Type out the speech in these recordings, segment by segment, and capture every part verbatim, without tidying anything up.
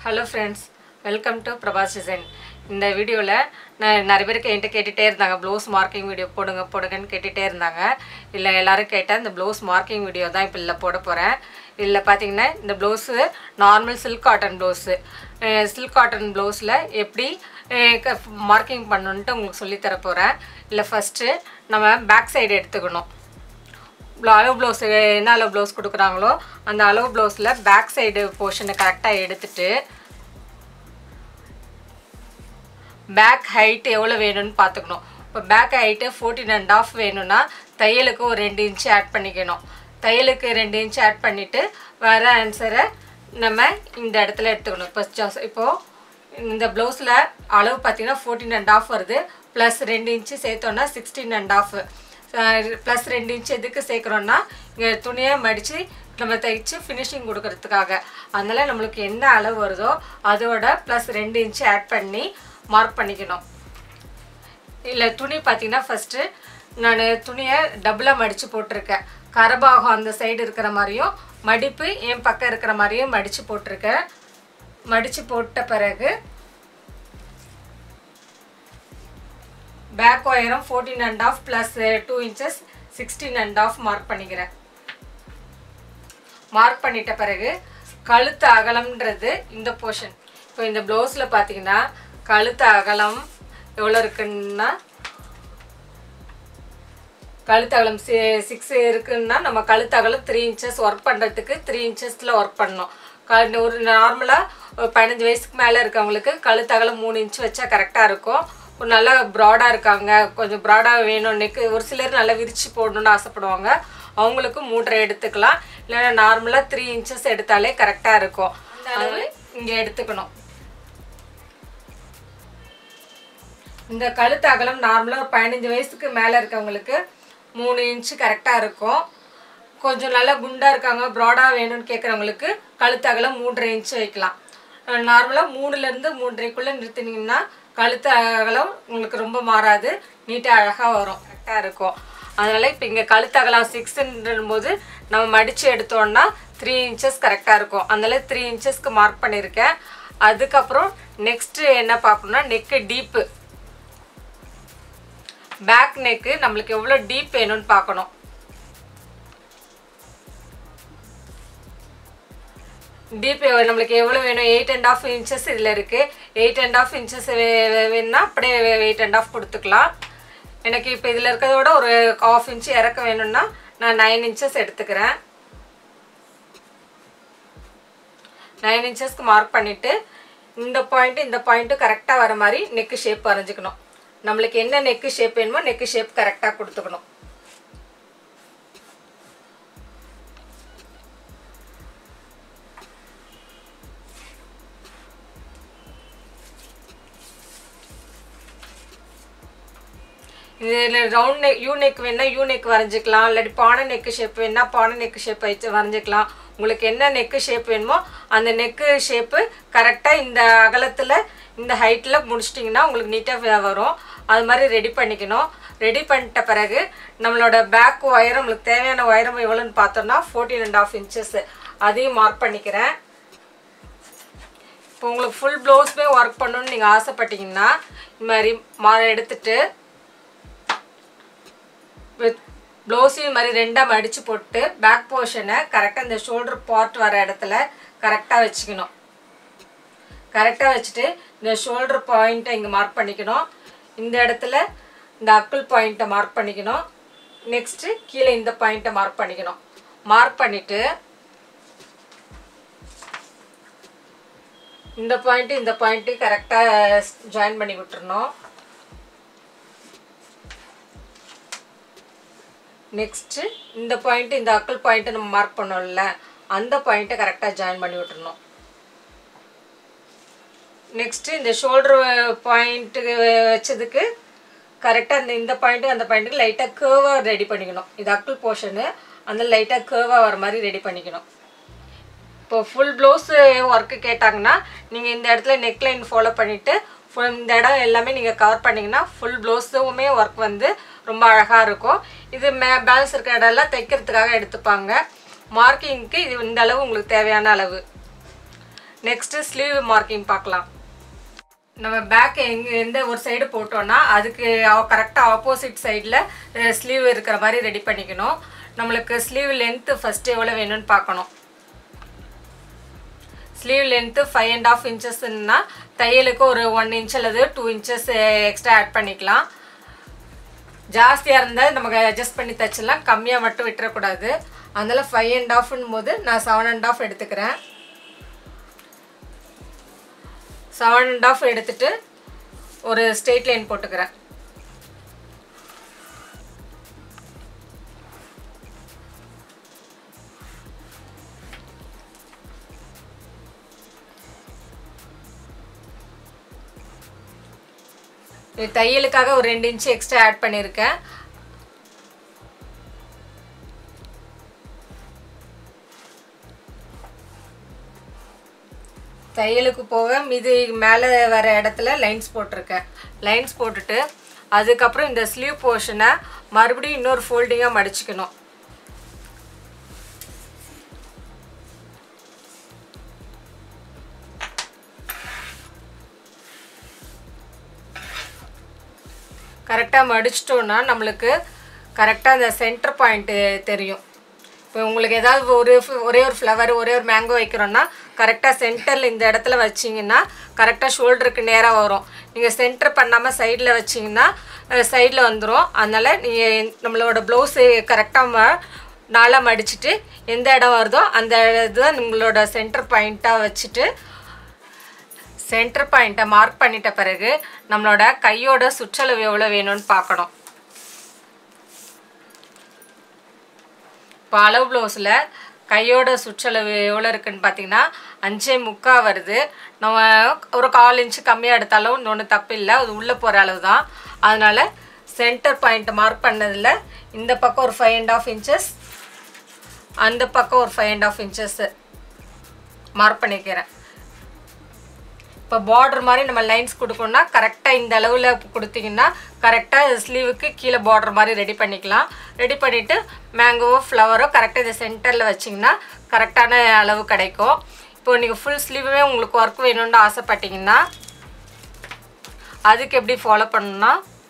Hello friends, welcome to Prabhas Designs. In this video, நான் நிறைய பேர் என்கிட்ட கேட்டுட்டே இருந்தாங்க ப்ளவுஸ் மார்க்கிங் வீடியோ போடுங்க போடுங்கன்னு கேட்டுட்டே இருந்தாங்க. இல்ல எல்லாரும் கேட்டா இந்த ப்ளவுஸ் மார்க்கிங் வீடியோ தான் இப்ப இல்ல போட போறேன். இல்ல பாத்தீங்கன்னா இந்த blouse normal silk cotton blouse. silk cotton ப்ளவுஸ்ல எப்படி மார்க்கிங் பண்ணனும்னு உங்களுக்கு சொல்லி தர போறேன். இல்ல ஃபர்ஸ்ட் நம்ம பேக் சைடு எடுத்துக்கணும். அளவு ப்ளவுஸ் என்ன அளவு ப்ளவுஸ் கொடுக்குறாங்களோ அந்த அளவு ப்ளவுஸ்ல பேக் சைடு போர்ஷனை கரெக்டா எடுத்துட்டு பேக் ஹைட் எவ்வளவு வேணும்னு பாத்துக்கணும். இப்போ back height fourteen and a half வேணும்னா தையலுக்கு ஒரு two இன்ச் ஆட் பண்ணிக்கணும். தையலுக்கு two இன்ச் ஆட் பண்ணிட்டு வர ஆன்சரை நம்ம இந்த இடத்துல எடுத்துக்கணும். இப்போ இப்போ இந்த ப்ளவுஸ்ல அளவு பாத்தீங்கன்னா fourteen and a half வருது பிளஸ் two இன்ச் சேர்த்தோம்னா sixteen and a half plus two inch எதுக்கு சேர்க்கறோம்னா இங்க துணியை மடிச்சு நம்ம தைச்சு ஃபினிஷிங் கொடுக்கிறதுக்காக. அதனால நமக்கு என்ன அளவு வருதோ அதோட plus two inch ஆட் பண்ணி மார்க் பண்ணிக்கணும். இல்ல துணி பாத்தீங்கன்னா ஃபர்ஸ்ட் நான் துணியை டபுளா மடிச்சு போட்டுருக்கேன். கரபாகம் அந்த சைடு இருக்கிற மாதிரியும் மடிப்பு என் பக்கம் இருக்கிற மாதிரியும் மடிச்சு போட்டுருக்கேன். மடிச்சு போட்ட பிறகு back wire fourteen and a half plus two inches sixteen and a half mark பண்ணிக்கிறேன். மார்க் பண்ணிட்ட பிறகு கழுத்து அகலம்ன்றது இந்த போர்ஷன். இப்போ இந்த ப்ளவுஸ்ல பாத்தீங்கன்னா கழுத்து அகலம் எவ்வளவு இருக்குன்னா கழுத்து அகலம் six இருக்குன்னா நம்ம கழுத்து அகலம் three inches வர்க் பண்றதுக்கு three inchesல வர்க் பண்ணனும். ஒரு நார்மலா fifteen வயசுக்கு மேல இருக்கவங்களுக்கு கழுத்து அகலம் three inch வச்சா கரெக்ட்டா இருக்கும். ஒரு நல்ல broad-ஆ இருக்காங்க கொஞ்சம் broad-ஆ வேணும் நெக் ஒரு சிலர் நல்ல விரிச்சு போடணும்னு ஆசைப்படுவாங்க அவங்களுக்கு three எடுத்துக்கலாம் இல்லனா நார்மலா three inches எடுத்தாலே கரெக்ட்டா இருக்கும். அந்த அளவு இங்க எடுத்துக்கணும். இந்த கழுத்து அகலம் நார்மலா ஒரு fifteen வயசுக்கு மேல இருக்கவங்களுக்கு three inch கரெக்ட்டா இருக்கும். கொஞ்சம் நல்ல குண்டா இருக்காங்க broad-ஆ வேணும்னு கேக்குறவங்களுக்கு கழுத்து அகலம் three inch வைக்கலாம். நார்மலா three ல இருந்து three குள்ள நிறுத்தினீங்கன்னா கழுத்து அகலம் உங்களுக்கு ரொம்ப மாறாது நீட்டா அழகா வரும் கரெக்ட்டா இருக்கும். அதனால இப்போ இங்க கழுத்து அகலம் six ன்றம்போது நம்ம மடிச்சு எடுத்தோம்னா three inches கரெக்ட்டா இருக்கும். அதனால three inchesக்கு மார்க் பண்ணிருக்கேன். அதுக்கு அப்புறம் நெக்ஸ்ட் என்ன பார்க்கணும்னா neck deep back neck நமக்கு எவ்வளவு deep வேணும்னு பார்க்கணும். deep நமக்கு எவ்வளவு வேணும் eight and a half inches இதுல இருக்கு. eight and a half inches வேணும்னா அப்படியே eight and a half கொடுத்துக்கலாம். எனக்கு இப்போ இதுல இருக்கதோட ஒரு half inch இறக்க வேணும்னா நான் nine inches எடுத்துக்கிறேன். nine inchesக்கு மார்க் பண்ணிட்டு இந்த பாயிண்ட் இந்த பாயிண்ட் கரெக்ட்டா வர மாதிரி neck ஷேப் வரைஞ்சிக்கணும். நமக்கு என்ன neck ஷேப் வேணுமோ neck ஷேப் கரெக்ட்டா கொடுத்துக்கணும். இது ரவுண்ட் neck U neck வேணா U neck வரைஞ்சிக்கலாம் இல்ல பானை neck ஷேப் வேணா பானை neck ஷேப் வரைஞ்சிக்கலாம். உங்களுக்கு என்ன neck ஷேப் வேணுமோ அந்த neck ஷேப் கரெக்ட்டா இந்த அகலத்துல இந்த ஹைட்ல முடிச்சிட்டீங்கன்னா உங்களுக்கு நீட்டா வரும். அது மாதிரி ரெடி பண்ணிக்கணும். ரெடி பண்ணிட்ட பிறகு நம்மளோட பேக் வயர் உங்களுக்கு தேவையான வயர் எவ்வளவுன்னு பார்த்தோம்னா fourteen and a half inches அதையும் மார்க் பண்ணிக்கிறேன். இப்போ உங்களுக்கு ফুল ப்ளவுஸ்மே வர்க் பண்ணனும் நீங்க ஆசைப்பட்டீங்கன்னா இந்த மாதிரி மார் எடுத்துட்டு with blouse மாதிரி ரெண்டா மடிச்சு போட்டு பேக் போர்ஷனை கரெக்ட்டா இந்த ஷோல்டர் பார்ட் வர இடத்துல கரெக்ட்டா வெச்சுக்கணும். கரெக்ட்டா வெச்சிட்டு இந்த ஷோல்டர் பாயிண்ட இங்க மார்க் பண்ணிக்கணும். இந்த இடத்துல இந்த அக்கிள் பாயிண்ட மார்க் பண்ணிக்கணும். நெக்ஸ்ட் கீழ இந்த பாயிண்ட மார்க் பண்ணிக்கணும். மார்க் பண்ணிட்டு இந்த பாயிண்ட் இந்த பாயிண்ட் கரெக்ட்டா ஜாயின் பண்ணி விட்டுறணும். நெக்ஸ்ட் இந்த பாயிண்ட் இந்த அக்கிள் பாயிண்ட் நம்ம மார்க் பண்ணோம்ல அந்த பாயிண்ட கரெக்ட்டா ஜாயின் பண்ணி விட்டுறணும். நெக்ஸ்ட் இந்த ஷோல்டர் பாயிண்ட் வெச்சதுக்கு கரெக்ட்டா இந்த இந்த பாயிண்ட் அந்த பாயிண்ட்க்கு லைட்டா கர்வா ரெடி பண்ணிக்கணும். இது அக்கிள் போர்ஷன் அந்த லைட்டா கர்வா வர மாதிரி ரெடி பண்ணிக்கணும். இப்போ ফুল ப்ளவுஸ் வர்க் கேட்டாங்கன்னா நீங்க இந்த இடத்துல neck line ஃபாலோ பண்ணிட்டு இந்த இடம் எல்லாமே நீங்க கவர் பண்ணீங்கன்னா ফুল ப்ளவுஸ்மே வர்க் வந்து ரொம்ப அழகா இருக்கும். இது பேலன்ஸ் இருக்க இடம்லாம் தைக்கிறதுக்காக எடுத்துப்பாங்க. மார்க்கிங்க்கு இது இந்த அளவு உங்களுக்கு தேவையான அளவு. நெக்ஸ்ட்டு ஸ்லீவ் மார்க்கிங் பார்க்கலாம். நம்ம பேக் எங்கே எந்த ஒரு சைடு போட்டோன்னா அதுக்கு கரெக்டாக ஆப்போசிட் சைடில் ஸ்லீவ் இருக்கிற மாதிரி ரெடி பண்ணிக்கணும். நம்மளுக்கு ஸ்லீவ் லென்த்து ஃபஸ்ட்டு எவ்வளோ வேணும்னு பார்க்கணும். Sleeve length five and half இன்ச்சஸ்ன்னா தையலுக்கு ஒரு ஒன் இன்ச் அல்லது டூ இன்ச்சஸ் எக்ஸ்ட்ரா ஆட் பண்ணிக்கலாம். ஜாஸ்தியாக இருந்தால் நமக்கு அட்ஜஸ்ட் பண்ணி தைச்சிடலாம், கம்மியாக மட்டும் விட்டுறக்கூடாது. அதனால் ஃபைவ் அண்ட் ஆஃப்னும் போது நான் செவன் அண்ட் ஆஃப் எடுத்துக்கிறேன். செவன் அண்ட் ஆஃப் எடுத்துட்டு ஒரு ஸ்ட்ரெயிட் லைன் போட்டுக்கிறேன். தையலுக்காக ஒரு ரெண்டு இன்ச்சு எக்ஸ்ட்ரா ஆட் பண்ணியிருக்கேன். தையலுக்கு போக மீது மேலே வர இடத்துல லைன்ஸ் போட்டிருக்கேன். லைன்ஸ் போட்டுட்டு அதுக்கப்புறம் இந்த ஸ்லீவ் போர்ஷனை மறுபடியும் இன்னொரு ஃபோல்டிங்காக மடிச்சுக்கணும். கரெக்டாக மடிச்சிட்டோன்னா நம்மளுக்கு கரெக்டாக அந்த சென்டர் பாயிண்ட்டு தெரியும். இப்போ உங்களுக்கு ஏதாவது ஒரு ஒரே ஒரு ஃப்ளவர் ஒரே ஒரு மேங்கோ வைக்கிறோன்னா கரெக்டாக சென்டரில் இந்த இடத்துல வச்சிங்கன்னா கரெக்டாக ஷோல்டருக்கு நேராக வரும். நீங்கள் சென்டர் பண்ணாமல் சைடில் வச்சிங்கன்னா சைடில் வந்துடும். அதனால் நீங்கள் நம்மளோட ப்ளவுஸு கரெக்டாக நாளாக மடிச்சுட்டு எந்த இடம் வருதோ அந்த இதுதான் உங்களோட சென்டர் பாயிண்ட்டாக வச்சுட்டு சென்டர் பாயிண்ட்டை மார்க் பண்ணிட்ட பிறகு நம்மளோட கையோட சுற்றளவு எவ்வளோ வேணும்னு பார்க்கணும். இப்போ அளவு ப்ளவுஸில் கையோட சுற்றளவு எவ்வளோ இருக்குதுன்னு பார்த்தீங்கன்னா அஞ்சே முக்கால் வருது. நம்ம ஒரு கால் இன்ச்சு கம்மியாக எடுத்தாலும் இன்னொன்று தப்பு இல்லை, அது உள்ளே போகிற அளவு தான். அதனால் சென்டர் பாயிண்ட்டை மார்க் பண்ணதில் இந்த பக்கம் ஒரு ஃபைவ் அண்ட் ஆஃப் இன்ச்சஸ் அந்த பக்கம் ஒரு five and half inches mark பண்ணிக்கிறேன். இப்போ பார்டர் மாதிரி நம்ம லைன்ஸ் கொடுக்கணும்னா கரெக்டாக இந்த அளவில் கொடுத்தீங்கன்னா கரெக்டாக ஸ்லீவுக்கு கீழே பார்டர் மாதிரி ரெடி பண்ணிக்கலாம். ரெடி பண்ணிவிட்டு மேங்கோவோ ஃப்ளவரோ கரெக்டாக இந்த சென்டரில் வச்சிங்கன்னா கரெக்டான அளவு கிடைக்கும். இப்போ நீங்கள் ஃபுல் ஸ்லீவுமே உங்களுக்கு ஒர்க் வேணும்னு ஆசைப்பட்டீங்கன்னா அதுக்கு எப்படி ஃபாலோ பண்ணணும்னா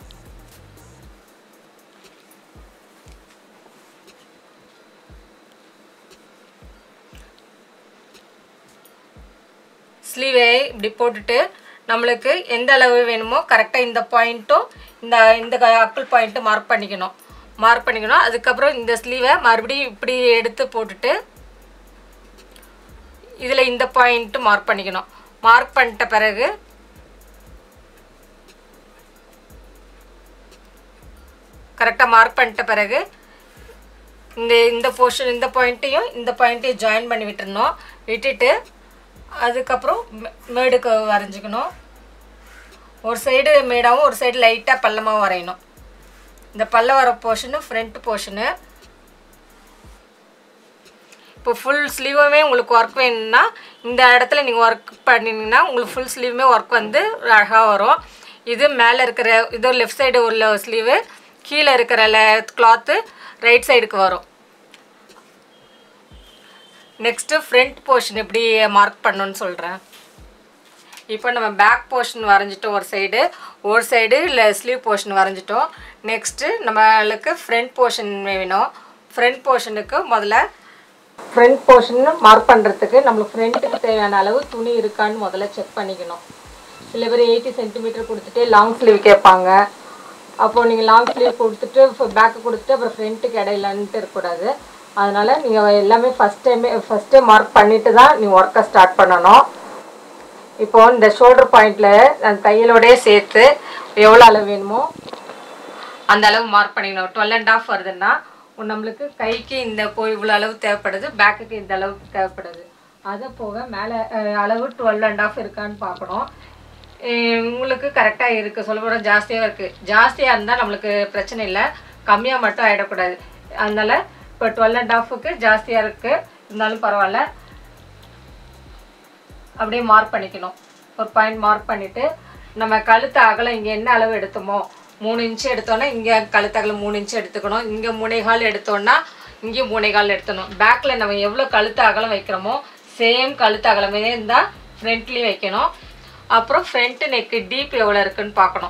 ஸ்லீவை இப்படி போட்டுட்டு நம்மளுக்கு எந்த அளவு வேணுமோ கரெக்டாக இந்த பாயிண்ட்டும் இந்த இந்த அக்கிள் பாயிண்ட்டும் மார்க் பண்ணிக்கணும் மார்க் பண்ணிக்கணும் அதுக்கப்புறம் இந்த ஸ்லீவை மறுபடியும் இப்படி எடுத்து போட்டுட்டு இதில் இந்த பாயிண்ட்டு மார்க் பண்ணிக்கணும். மார்க் பண்ணிட்ட பிறகு கரெக்டாக மார்க் பண்ணிட்ட பிறகு இந்த இந்த போர்ஷன் இந்த பாயிண்ட்டையும் இந்த பாயிண்ட்டையும் ஜாயின் பண்ணி விட்டுருணும். விட்டுட்டு அதுக்கப்புறம் மேடுக்கு வரைஞ்சிக்கணும். ஒரு சைடு மேடாகவும் ஒரு சைடு லைட்டாக பள்ளமாகவும் வரையணும். இந்த பல்ல வர போர்ஷனு ஃப்ரண்ட் போர்ஷனு. இப்போ ஃபுல் ஸ்லீவுமே உங்களுக்கு ஒர்க் வேணும்னா இந்த இடத்துல நீங்கள் ஒர்க் பண்ணிங்கன்னா உங்களுக்கு ஃபுல் ஸ்லீவுமே ஒர்க் வந்து அழகாக வரும். இது மேலே இருக்கிற இது லெஃப்ட் சைடு உள்ள ஸ்லீவு, கீழே இருக்கிற கிளாத்து ரைட் சைடுக்கு வரும். நெக்ஸ்ட்டு ஃப்ரண்ட் போர்ஷன் எப்படி மார்க் பண்ணணுன்னு சொல்கிறேன். இப்போ நம்ம பேக் போர்ஷன் வரைஞ்சிட்டோம் ஒரு சைடு, ஒரு சைடு இல்லை ஸ்லீவ் போர்ஷன் வரைஞ்சிட்டோம். நெக்ஸ்ட்டு நம்மளுக்கு ஃப்ரண்ட் போர்ஷன் வேணும். ஃப்ரண்ட் போர்ஷனுக்கு முதல்ல ஃப்ரண்ட் போர்ஷன் மார்க் பண்ணுறதுக்கு நம்மளுக்கு ஃப்ரண்ட்டுக்கு தேவையான அளவு துணி இருக்கான்னு முதல்ல செக் பண்ணிக்கணும். சில பேர் எயிட்டி சென்டிமீட்டர் கொடுத்துட்டு லாங் ஸ்லீவ் கேட்பாங்க. அப்போது நீங்கள் லாங் ஸ்லீவ் கொடுத்துட்டு பேக்கு கொடுத்துட்டு அப்புறம் ஃப்ரண்ட்டுக்கு இடையிலன்ட்டு இருக்கக்கூடாது. அதனால் நீங்கள் எல்லாமே ஃபஸ்ட் டைமே ஃபஸ்ட்டே மார்க் பண்ணிவிட்டு தான் நீங்கள் ஒர்க்கை ஸ்டார்ட் பண்ணணும். இப்போது இந்த ஷோல்டர் பாயிண்டில் அந்த தையலோடையே சேர்த்து எவ்வளோ அளவு வேணுமோ அந்த அளவு மார்க் பண்ணிக்கணும். டுவெல் அண்ட் ஆஃப் வருதுன்னா நம்மளுக்கு கைக்கு இந்த போய் இவ்வளோ அளவு தேவைப்படுது, பேக்குக்கு இந்த அளவுக்கு தேவைப்படுது. அதை போக மேலே அளவு டுவெல் அண்ட் ஆஃப் இருக்கான்னு பார்க்கணும். உங்களுக்கு கரெக்டாக இருக்குது, சொல்ல போனால் ஜாஸ்தியாக இருக்குது. ஜாஸ்தியாக இருந்தால் நம்மளுக்கு பிரச்சனை இல்லை, கம்மியாக மட்டும் ஆகிடக்கூடாது. அதனால் இப்போ டுவெல் அண்ட் ஆஃபுக்கு ஜாஸ்தியாக இருக்குது இருந்தாலும் பரவாயில்ல, அப்படியே மார்க் பண்ணிக்கணும். ஒரு பாயிண்ட் மார்க் பண்ணிவிட்டு நம்ம கழுத்து அகலம் இங்கே என்ன அளவு எடுத்தோமோ மூணு இன்ச்சு எடுத்தோன்னா இங்கே கழுத்து அகலம் மூணு இன்ச்சு எடுத்துக்கணும். இங்கே மூணே கால் எடுத்தோன்னா இங்கே மூணே கால் எடுத்துக்கணும். பேக்கில் நம்ம எவ்வளோ கழுத்து அகலம் வைக்கிறோமோ சேம் கழுத்து அகலமே இருந்தால் ஃப்ரண்ட்லேயும் வைக்கணும். அப்புறம் ஃப்ரண்ட் நெக்கு டீப் எவ்வளோ இருக்குன்னு பார்க்கணும்.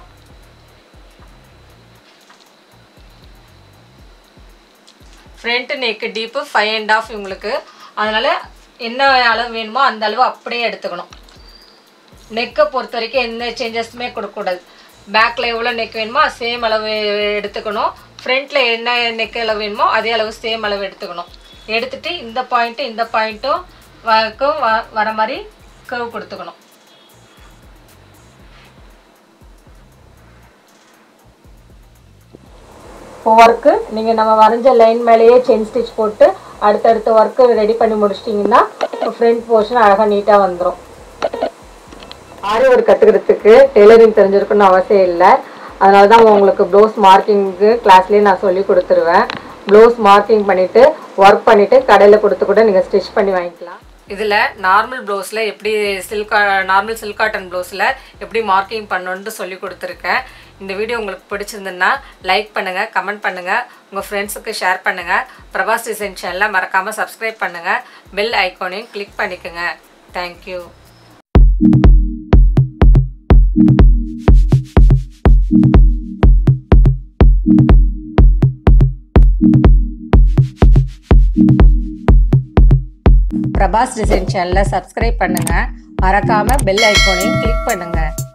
Front neck deep five and half இவங்களுக்கு. அதனால் என்ன அளவு வேணுமோ அந்த அளவு அப்படியே எடுத்துக்கணும். நெக்கை பொறுத்த வரைக்கும் எந்த சேஞ்சஸுமே கொடுக்கக்கூடாது. பேக்கில் எவ்வளோ நெக் வேணுமோ சேம் அளவு எடுத்துக்கணும். ஃப்ரண்ட்டில் என்ன நெக் அளவு வேணுமோ அதே அளவு சேம் அளவு எடுத்துக்கணும். எடுத்துகிட்டு இந்த பாயிண்ட்டு இந்த பாயிண்ட்டும் வக்கும் வ வர மாதிரி கர்வ் கொடுத்துக்கணும். இப்போ ஒர்க்கு நீங்கள் நம்ம வரைஞ்ச லைன் மேலேயே செயின் ஸ்டிச் போட்டு அடுத்தடுத்த ஒர்க்கு ரெடி பண்ணி முடிச்சிட்டிங்கன்னா ஃப்ரண்ட் போர்ஷன் அழகாக நீட்டாக வந்துடும். ஆரி ஒர்க் கற்றுக்கிறதுக்கு டெய்லரிங் தெரிஞ்சிருக்குன்னு அவசியம் இல்லை. அதனால தான் உங்களுக்கு ப்ளவுஸ் மார்க்கிங்கு கிளாஸ்லேயே நான் சொல்லி கொடுத்துருவேன். ப்ளவுஸ் மார்க்கிங் பண்ணிவிட்டு ஒர்க் பண்ணிவிட்டு கடையில் கொடுத்து கூட நீங்கள் ஸ்டிச் பண்ணி வாங்கிக்கலாம். இதில் நார்மல் ப்ளவுஸில் எப்படி சில்கா நார்மல் சில்க் காட்டன் ப்ளவுஸில் எப்படி மார்க்கிங் பண்ணணுன்ட்டு சொல்லி கொடுத்துருக்கேன். இந்த வீடியோ உங்களுக்கு பிடிச்சிருந்துன்னா லைக் பண்ணுங்கள், கமெண்ட் பண்ணுங்கள், உங்கள் ஃப்ரெண்ட்ஸுக்கு ஷேர் பண்ணுங்கள். பிரபாஸ் டிசைன் சேனலை மறக்காமல் சப்ஸ்கிரைப் பண்ணுங்கள். பெல் ஐக்கானையும் கிளிக் பண்ணிக்கோங்க. தேங்க்யூ. பிரபாஸ் டிசைன் சேனலை சப்ஸ்கிரைப் பண்ணுங்கள். மறக்காமல் பெல் ஐக்கானையும் கிளிக் பண்ணுங்கள்.